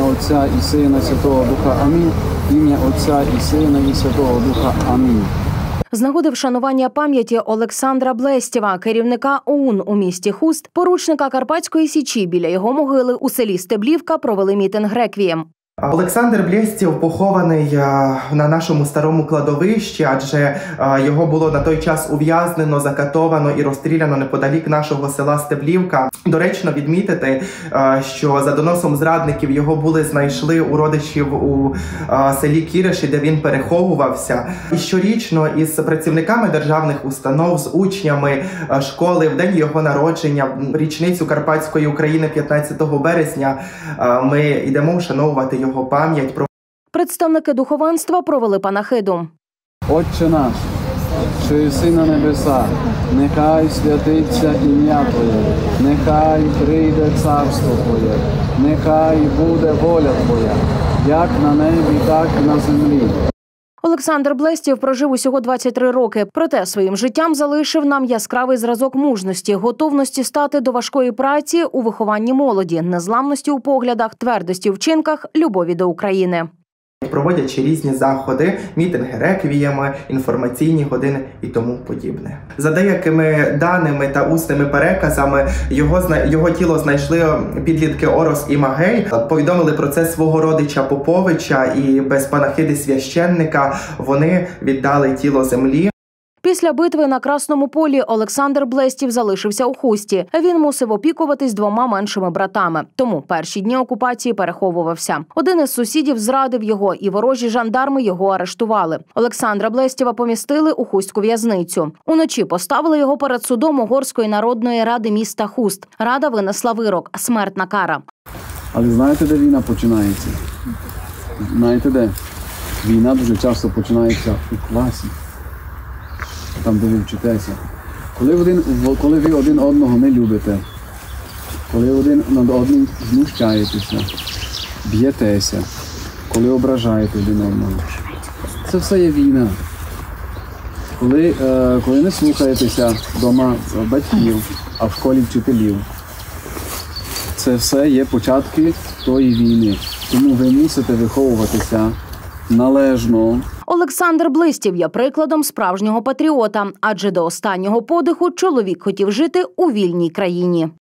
Отця і Сина, і Святого Духа. Амінь. В ім'я Отця і Сина, і Святого Духа. Амінь. З нагоди вшанування пам'яті Олександра Блестєва, керівника ОУН у місті Хуст, поручника Карпатської Січі, біля його могили у селі Стеблівка провели мітинг-реквієм. Олександр Блестєв похований на нашому старому кладовищі, адже його було на той час ув'язнено, закатовано і розстріляно неподалік нашого села Стеблівка. Доречно відмітити, що за доносом зрадників його знайшли у родичів у селі Кіриші, де він переховувався. І щорічно із працівниками державних установ, з учнями школи в день його народження, річницю Карпатської України 15 березня, ми йдемо вшановувати його пам'ять. Представники духовенства провели панахиду. Отче наш, що єси на небесах, нехай святиться ім'я Твоє, нехай прийде царство Твоє, нехай буде воля Твоя, як на небі, так і на землі. Олександр Блестєв прожив усього 23 роки, проте своїм життям залишив нам яскравий зразок мужності, готовності стати до важкої праці у вихованні молоді, незламності у поглядах, твердості у вчинках, любові до України. Проводячи різні заходи, мітинги, реквієми, інформаційні години і тому подібне. За деякими даними та усними переказами, його тіло знайшли підлітки Орос і Магей. Повідомили про це свого родича Поповича, і без панахиди священника вони віддали тіло землі. Після битви на Красному полі Олександр Блестєв залишився у Хусті. Він мусив опікуватись 2 меншими братами. Тому перші дні окупації переховувався. Один із сусідів зрадив його, і ворожі жандарми його арештували. Олександра Блестєва помістили у Хустську в'язницю. Уночі поставили його перед судом Угорської народної ради міста Хуст. Рада винесла вирок – смертна кара. Але знаєте, де війна починається? Знаєте де? Війна дуже часто починається у класі. Там, де ви вчитеся. Коли ви один одного не любите, коли один над одним знущаєтеся, б'єтеся, коли ображаєте один одного. Це все є війна. Коли не слухаєтеся вдома батьків, а в школі вчителів. Це все є початки тої війни. Тому ви мусите виховуватися належно. Олександр Блестєв є прикладом справжнього патріота, адже до останнього подиху чоловік хотів жити у вільній країні.